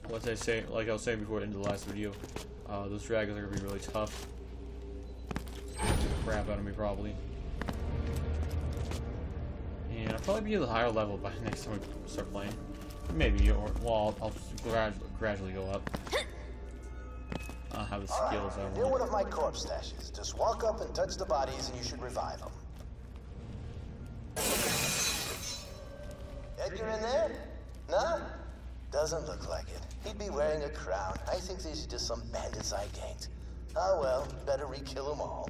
what I say, like I was saying before in the last video, those dragons are gonna be really tough. Crap out of me probably. And I'll probably be at a higher level by next time we start playing. Maybe, or well, I'll gradually go up. I'll have the skills I want. Near one of my corpse stashes. Just walk up and touch the bodies, and you should revive them. Edgar in there? Nah? Doesn't look like it. He'd be wearing a crown. I think these are just some bandits I ganked. Oh well, better re-kill them all.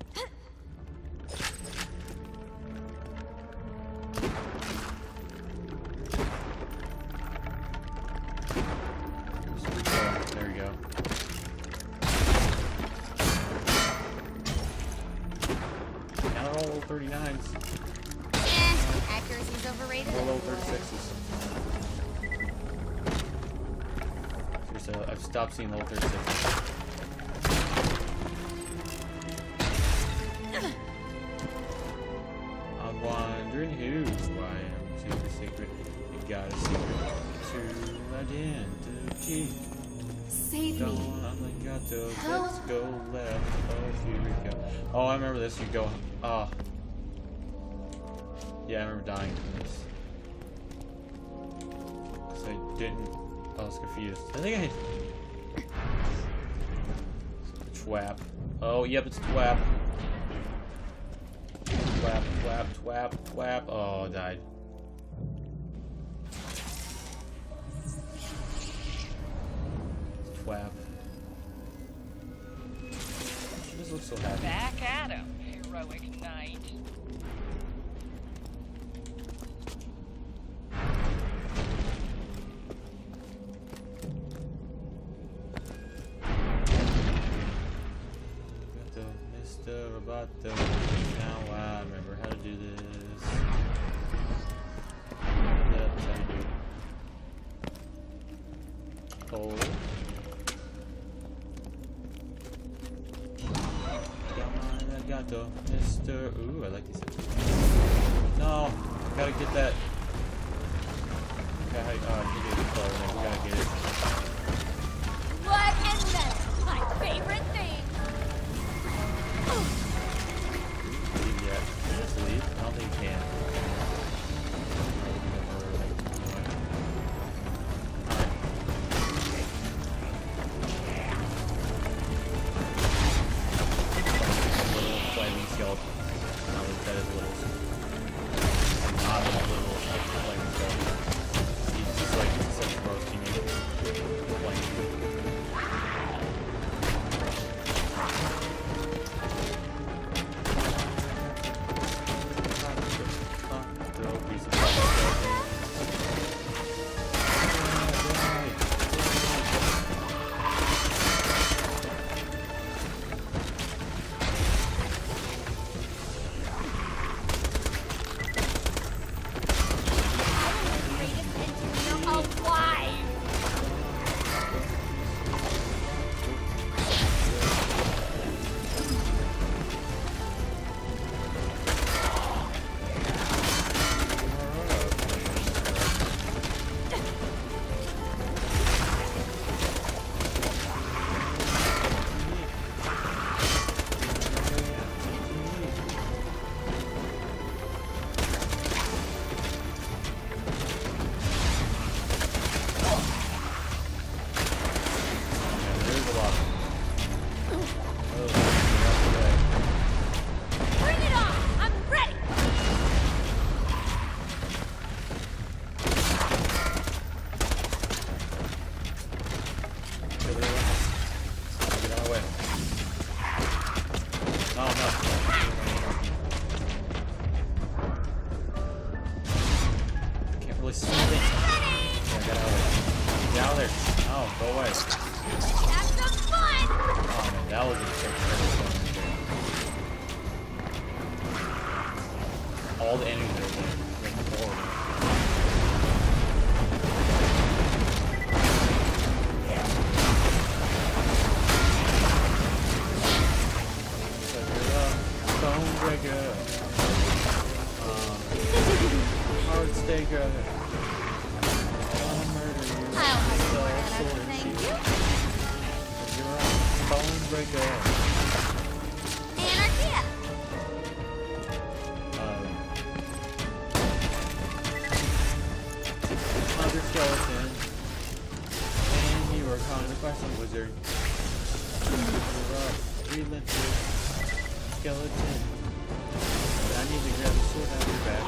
There you go. Now they're all level 39s. Accuracy's overrated. All level 36s. Seriously, I've stopped seeing level 36s. I'm wondering who I am. Super secret. You got a secret to identity. Save me. Let's go left. Oh, here we go. Oh, I remember this. You go. Yeah, I remember dying from this. Because I didn't. I was confused. I think I hit. Twap. Oh, yep, it's twap. Twap, twap, twap, twap. Oh, I died. Twap. She just looks so happy. Back at him, heroic knight. Mr. Roboto. Now I remember how to do this. That's how you do. Hold. Gato, Mr. Ooh, I like these. No, gotta get that. Okay, you get the color. We gotta get it. What is this? My favorite thing. Yeah, just leave. I don't think you can. All the enemies are like horrible. Bonebreaker. Heart staker. I'll murder you. I'll have to learn another thing. breaker. Anarchia. Another skeleton. And you were calling the question, wizard. Relentless skeleton. I need to grab the sword out of your back.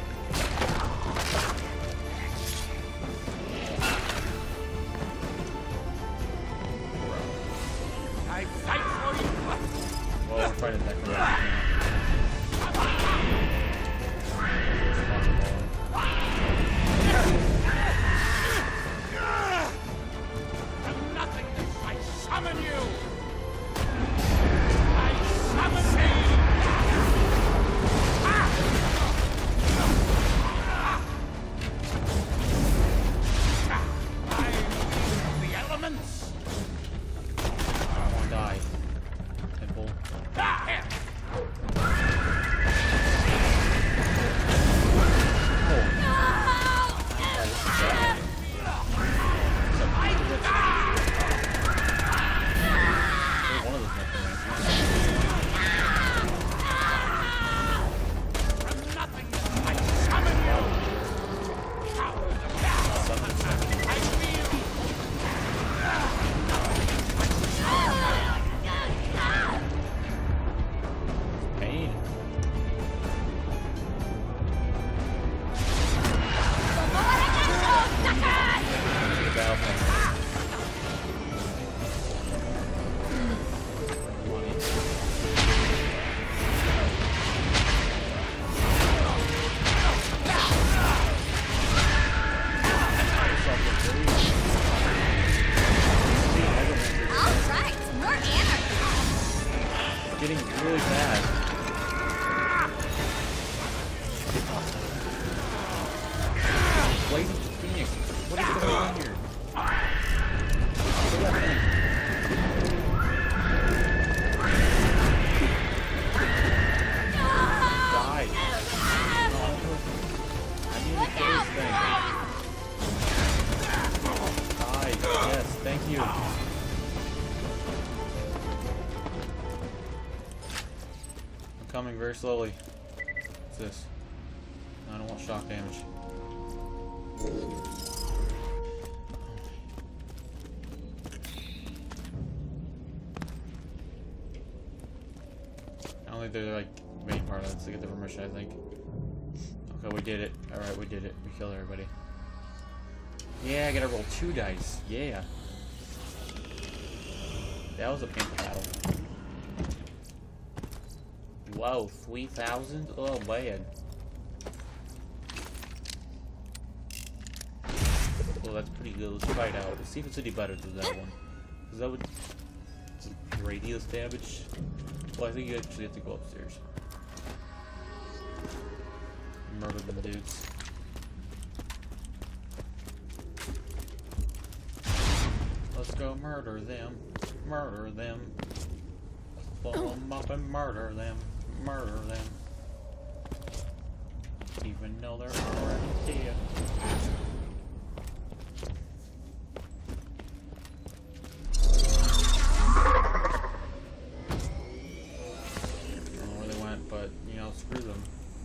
I fight for you. Well, we're fighting that correct now. From nothingness, I summon you. I summon thee. I wield the elements. I want to die. Temple. Here. One of those necromancers. From nothingness, I summon you. I wield. Pain. The battle plan. Money. All right, more anarchy. Getting really bad. Blazing Phoenix. What is going on here? Look at that thing. Die. No. I need to kill this thing. Die. Yes, thank you. I'm coming very slowly. What's this? I don't want shock damage. I don't think they're like main part of it to get the permission, I think. Okay, we did it. Alright, we did it. We killed everybody. Yeah, I gotta roll 2 dice. Yeah. That was a painful battle. Whoa, 3,000? Oh, bad. Well, that's pretty good. Let's try it out. Let's see if it's any better than that one. Because that would... Some radius damage. Well, I think you actually have to go upstairs. Murder them dudes. Let's go murder them. Murder them. Blow them up and murder them. Murder them. Even though they're already dead. Screw them.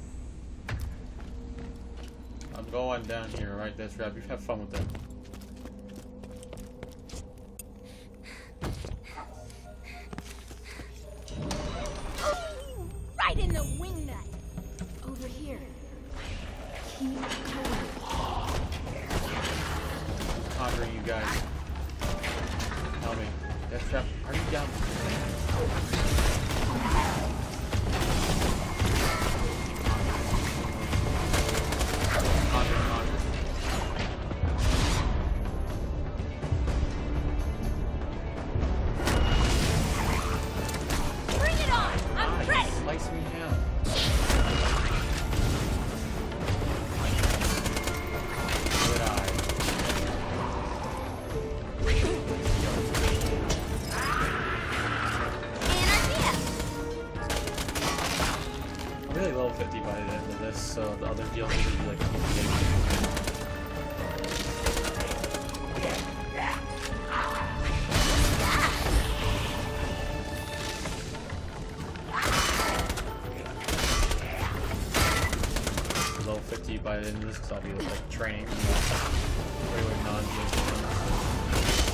I'm going down here, right? That's right. You have fun with them. Right in the wingnut. Over here. Keep going. Conquering you guys. Tell me. Death Trap, are you down? Bring it on! I'm ready! Slice me down. Good eye. Anarchy! 50 by the end of this because I'll be like training regular non-GS.